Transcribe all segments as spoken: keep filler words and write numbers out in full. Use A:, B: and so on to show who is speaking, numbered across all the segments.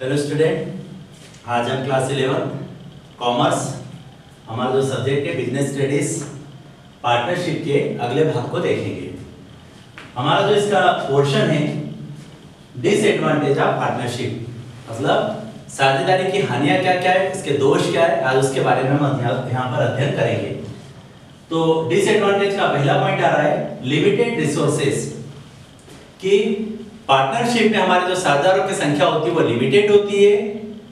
A: Hello student, आज हम class eleven commerce हमारा जो सब्जेक्ट है बिजनेस स्टडीज पार्टनरशिप के अगले भाग को देखेंगे। हमारा जो इसका पोर्शन है डिसएडवांटेज ऑफ पार्टनरशिप, मतलब साझेदारी की हानियां क्या क्या है, इसके दोष क्या है, आज उसके बारे में हम यहाँ पर अध्ययन करेंगे। तो डिसएडवांटेज का पहला पॉइंट आ रहा है लिमिटेड रिसोर्सेज, कि पार्टनरशिप में हमारे जो साझेदारों की संख्या होती है वो लिमिटेड होती है।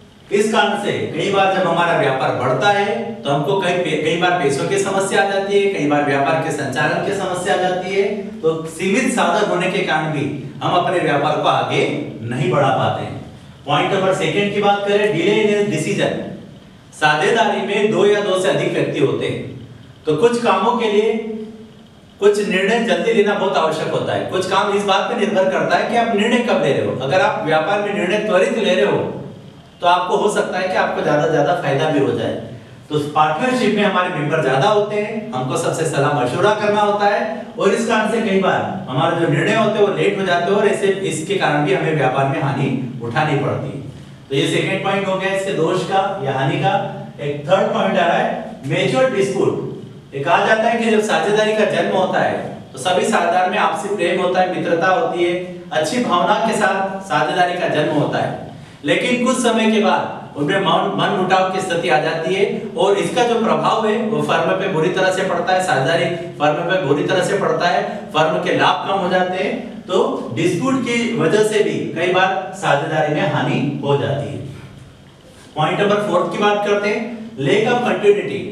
A: इस कारण से कई बार जब हमारा व्यापार बढ़ता है तो हमको कई कई बार पैसों की समस्या आ जाती है, कई बार व्यापार के संचालन की समस्या आ जाती है। तो सीमित साधन होने के कारण भी हम अपने व्यापार को आगे नहीं बढ़ा पाते हैं। पॉइंट नंबर सेकंड की बात करें, डिले इन डिसीजन। साझेदारी में दो या दो से अधिक व्यक्ति होते हैं, तो कुछ कामों के लिए कुछ निर्णय जल्दी लेना बहुत आवश्यक होता है। कुछ काम इस बात पर निर्भर करता है कि आप निर्णय कब ले रहे हो। अगर आप व्यापार में निर्णय त्वरित ले रहे हो तो आपको हो सकता है कि आपको ज्यादा ज्यादा फायदा भी हो जाए। तो पार्टनरशिप में हमारे मेंबर ज्यादा होते हैं, हमको सबसे सलाह मशवरा करना होता है, और इस कारण से कई बार हमारे जो निर्णय होते हैं वो लेट हो जाते हैं, और ऐसे इसके कारण भी हमें व्यापार में हानि उठानी पड़ती है। तो ये सेकेंड पॉइंट हो गया इसके दोष का या हानि का। एक थर्ड पॉइंट आ रहा है म्यूचुअल डिस्प्यूट। ये कहा जाता है कि जब साझेदारी का जन्म होता है तो सभी साझेदार में आपसी प्रेम होता है, मित्रता होती है, अच्छी भावना के साथ साझेदारी का जन्म होता है। लेकिन कुछ समय के बाद उनमें मन मुटाव की स्थिति आ जाती है, और इसका जो प्रभाव है वो फर्म पे बुरी तरह से पड़ता है, साझेदारी फर्म पे बुरी तरह से पड़ता है, फर्म के लाभ कम हो जाते हैं। तो डिस्प्यूट की वजह से भी कई बार साझेदारी में हानि हो जाती है। पॉइंट नंबर फोर्थ की बात करते हैं, लैक ऑफ कंटिन्यूटी।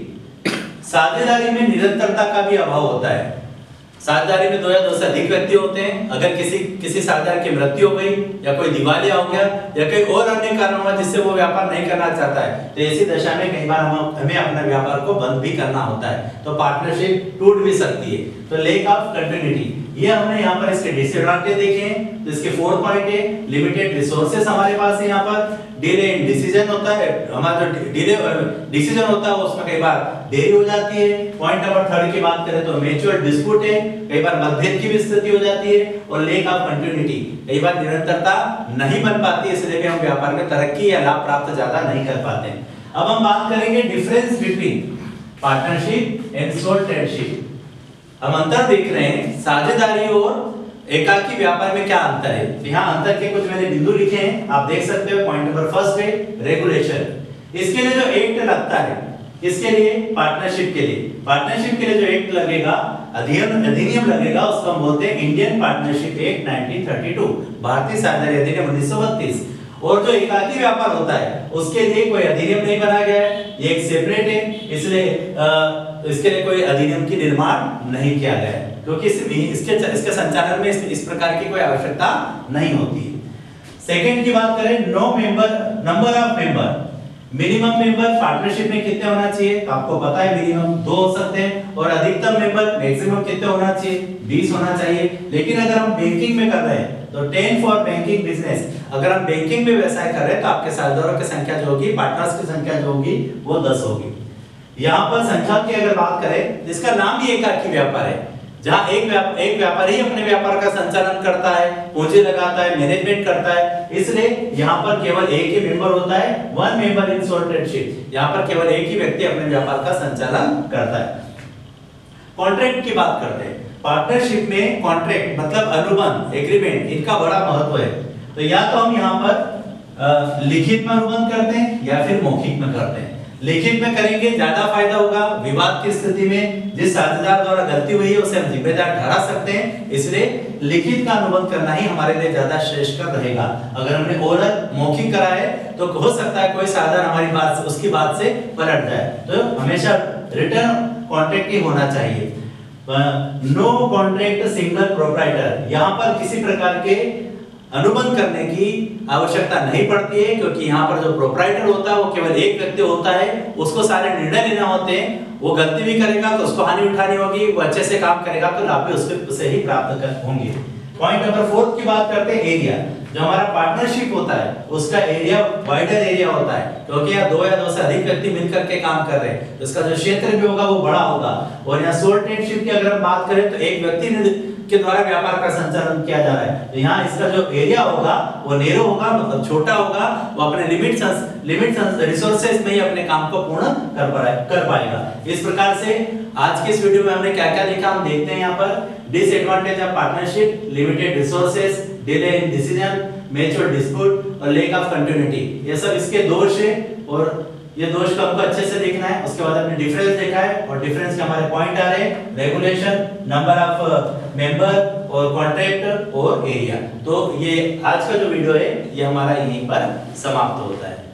A: साझेदारी में निरंतरता का भी अभाव होता है। साझेदारी में दो या दो से अधिक व्यक्ति होते हैं। अगर किसी किसी साझेदार की मृत्यु हो गई या कोई दिवालिया हो गया या कोई और अन्य कारण हुआ जिससे वो व्यापार नहीं करना चाहता है, तो ऐसी दशा में कई बार हम हमें अपना व्यापार को बंद भी करना होता है, तो पार्टनरशिप टूट भी सकती है। तो लैक ऑफ कंटिन्यूटी, ये हमने यहाँ पर इसके डिसएडवांटेज देखे हैं। तो इसके फोर्थ पॉइंट है लिमिटेड रिसोर्सेज हमारे पास है। यहाँ पर डिले इन डिसीजन होता है, हमारा जो डिले डिसीजन होता है उसमें कई बार देरी हो जाती है। पॉइंट नंबर थर्ड की बात करें तो म्यूचुअल डिस्प्यूट है, कई बार मतभेद की भी स्थिति हो जाती है, और लैक ऑफ कंटिन्यूटी, कई बार निरंतरता नहीं बन पाती, इसलिए भी हम व्यापार में तरक्की या लाभ प्राप्त ज्यादा नहीं कर पाते। अब हम बात करेंगे difference between partnership and sole tradeship. हम अंतर देख रहे हैं साझेदारी और एकाकी व्यापार में क्या अंतर है। यहाँ अंतर के कुछ मैंने बिंदु लिखे हैं, आप देख सकते हो। पॉइंट नंबर फर्स्ट है रेगुलेशन। इसके लिए जो एक्ट लगता है, इसके लिए पार्टनरशिप के लिए पार्टनरशिप के लिए जो एक्ट लगेगा, अधिनियम अधिनियम लगेगा, उसको हम बोलते हैं Indian partnership act nineteen thirty two, भारतीय साझेदारी अधिनियम उन्नीस सौ बत्तीस। और जो एकाकी व्यापार होता है उसके लिए कोई अधिनियम नहीं बनाया गया है, ये एक सेपरेट है, इसलिए इसके लिए कोई अधिनियम की निर्माण नहीं किया गया है, क्योंकि इसके इसके संचालन में इस, इस प्रकार की कोई आवश्यकता नहीं होती है। सेकंड की बात करें, no member number of member. Minimum member partnership में कितने होना चाहिए, आपको पता है मिनिमम दो हो सकते हैं, और अधिकतम मेंबर मैक्सिमम कितने होना चाहिए, बीस होना चाहिए। लेकिन अगर हम बैंकिंग में कर रहे हैं तो टेन फॉर बैंकिंग बिजनेस। अगर हम बैंकिंग में व्यवसाय कर रहे हैं तो आपके साझेदारों की संख्या जो होगी, पार्टनर्स की संख्या जो होगी वो दस होगी। यहाँ पर संख्या की अगर बात करें, इसका नाम भी एकाकी व्यापार है, जहां एक व्याप, एक व्यापारी अपने व्यापार का संचालन करता है, पूंजी लगाता है, मैनेजमेंट करता है, इसलिए यहाँ पर केवल एक ही मेंबर होता है, one member in sole tradeship. यहाँ पर केवल एक ही व्यक्ति अपने व्यापार का संचालन करता है। कॉन्ट्रैक्ट की बात करते हैं। पार्टनरशिप में कॉन्ट्रैक्ट मतलब अनुबंध, एग्रीमेंट, इनका बड़ा महत्व है। तो या तो हम यहाँ पर लिखित में अनुबंध करते हैं या फिर मौखिक में करते हैं। लिखित में करेंगे ज्यादा फायदा होगा। विवाद की स्थिति में जिस साझेदार द्वारा गलती हुई है उसे हम जिम्मेदार ठहरा सकते हैं, इसलिए लिखित का अनुबंध करना ही हमारे लिए ज्यादा श्रेष्ठ रहेगा। अगर हमने ओरल मौखिक करा है तो हो सकता है कोई साझेदार हमारी बात से उसकी बात से पलट जाए, तो हमेशा रिटर्न कॉन्ट्रैक्ट ही होना चाहिए। नो कॉन्ट्रैक्ट सिंगल प्रोप्राइटर, यहाँ पर किसी प्रकार के अनुबंध करने की आवश्यकता नहीं पड़ती है, क्योंकि यहाँ पर जो प्रोप्राइटर होता है वो केवल एक व्यक्ति होता है, उसको सारे निर्णय लेना होते हैं। वो गलती भी करेगा तो उसको हानि उठानी होगी, वो अच्छे से काम करेगा तो लाभ भी उसके उसे ही प्राप्त कर होंगे। पॉइंट नंबर फोर्थ की बात करते हैं एरिया। जो हमारा पार्टनरशिप होता है उसका एरिया वाइडर एरिया होता है, क्योंकि यहाँ दो या दो से अधिक व्यक्ति मिलकर के काम कर रहे हैं, तो इसका जो क्षेत्र भी होगा वो बड़ा होगा। और यहाँ सोल ट्रेडशिप की अगर हम बात करें तो एक व्यक्ति के द्वारा व्यापार का संचालन किया जा रहा है, तो यहाँ इसका जो एरिया होगा वो नैरो होगा, मतलब छोटा होगा, वो अपने लिमिट लिमिट रिसोर्सेज में ही अपने काम को पूर्ण कर पाए कर पाएगा। इस प्रकार से आज के इस वीडियो में हमने क्या क्या देखा, हम देखते हैं यहाँ पर disadvantage of partnership, limited resources, delay in decision, mutual dispute और लैक ऑफ कंटिन्यूटी, ये सब इसके दोष है और ये दोष को हमको अच्छे से देखना है। उसके बाद हमने डिफरेंस देखा है और डिफरेंस के हमारे पॉइंट आ रहे हैं रेगुलेशन, नंबर ऑफ मेंबर और कॉन्ट्रैक्ट और एरिया। तो ये आज का जो वीडियो है ये हमारा यहीं पर समाप्त होता है।